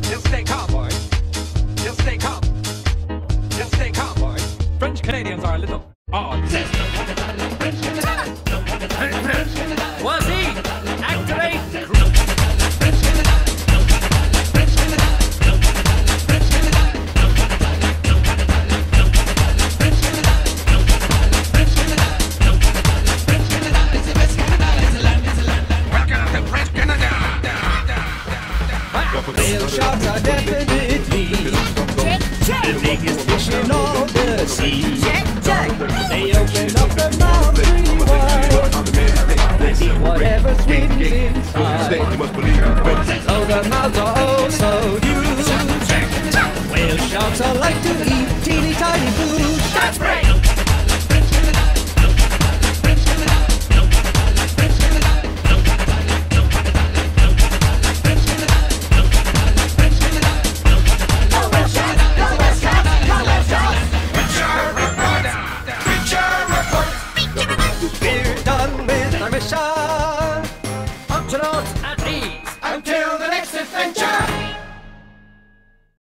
Just stay calm, boys. Just stay calm. Just stay calm, boys. French Canadians are a little odd. Was he? Activate! Whale sharks are definitely the biggest fish in all the sea. They open up their mouth pretty wide and eat whatever swims inside. So their mouths are oh so huge. Whale sharks are like to eat teeny tiny food. That's right! We're done with our mission.